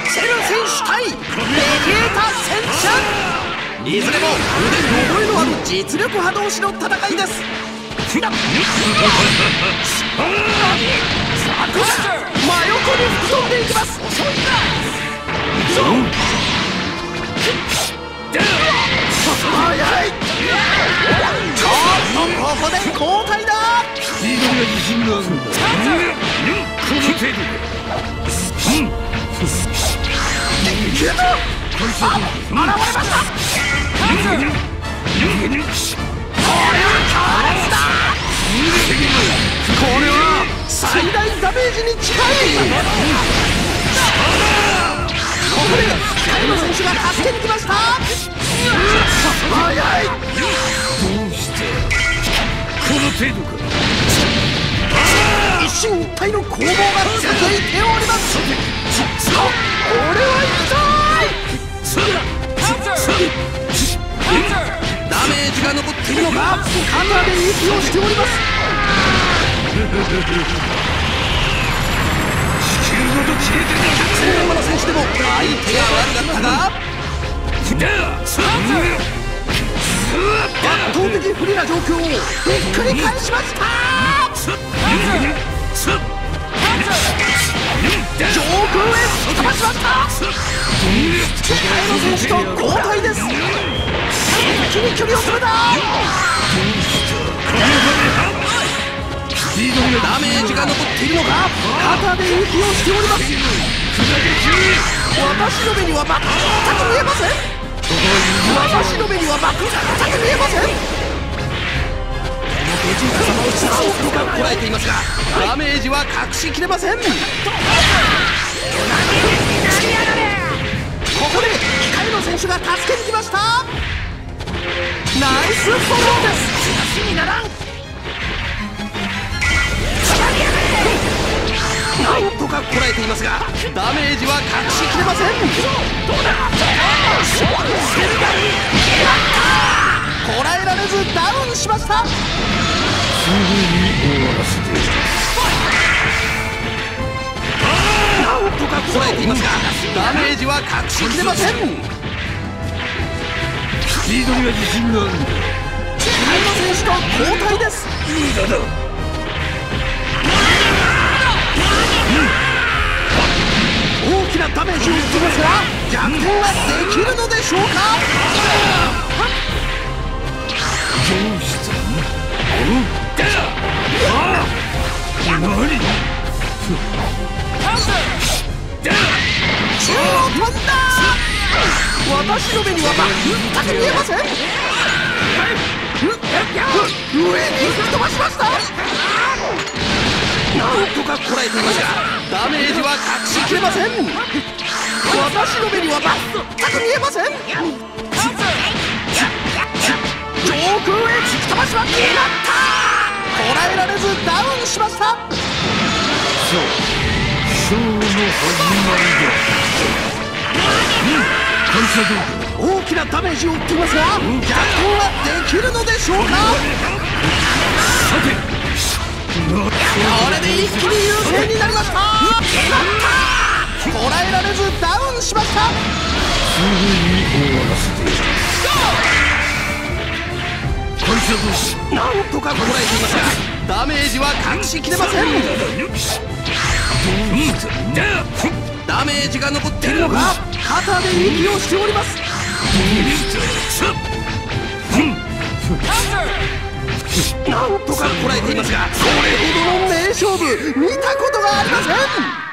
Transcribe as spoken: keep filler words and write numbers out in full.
セル選手対ベジータ選手、いずれも腕に覚えのある実力派同士の戦いです。真横に吹き飛んでいきます。速い。ちょっとここで交代だ。 スピードが自信があるんだ。この程度で消えた。あ、現れました。これは強烈だ。これは最大ダメージに近い。ここでカイロ選手が助けに来ました。速い。 どうしてこの程度か。 一進一退の攻防が続いております。これは痛い。ダメージが残っているのか、肩で息をしております。 地球ごと消えてる。 山田選手でも相手が悪かったが、圧倒的不利な状況をひっくり返しました。上空へ突き飛ばしました。カイロ選手と交代です。一気に距離を詰めた。ダメージが残っているのか、肩で息をしております。私の目には全く見えません。私の目には全く見えません。ベジータ様を力を深く捉えていますが、ダメージは隠しきれません。ここでカイロ選手が助けに来ました。ナイスフォローです。足にならん。なんとかこらえていますが、ダメージは隠しきれません。こらえられずダウンしました。 すぐに終わらせて。 なんとかこらえていますが、ダメージは隠しきれません。 スピードには自信があるんだ。 カイロ選手と交代です。 無駄だ。 大きなダメージを受けますが、逆転はできるのでしょうか。 どうしたの？何？ 宙を飛んだ。私の目には全く見えません。上に吹き飛ばしました。なんとかこらえていますが、ダメージは隠しきれません。私の目には全く見えません。上空へ突き飛ばしまっていまった。こらえられずダウンしました。 さあ、ショーの始まりだ。反射動大きなダメージを負っていますが、逆転はできるのでしょうか。 さて、 これで一気に優勢になりました。こらえられずダウンしました。 すぐに終わらせて。反射動なんとかこらえていますが、ダメージは隠しきれません。ダメージが残っているのか、肩で息をしております。なんとかこらえていますが、これほどの名勝負見たことがありません。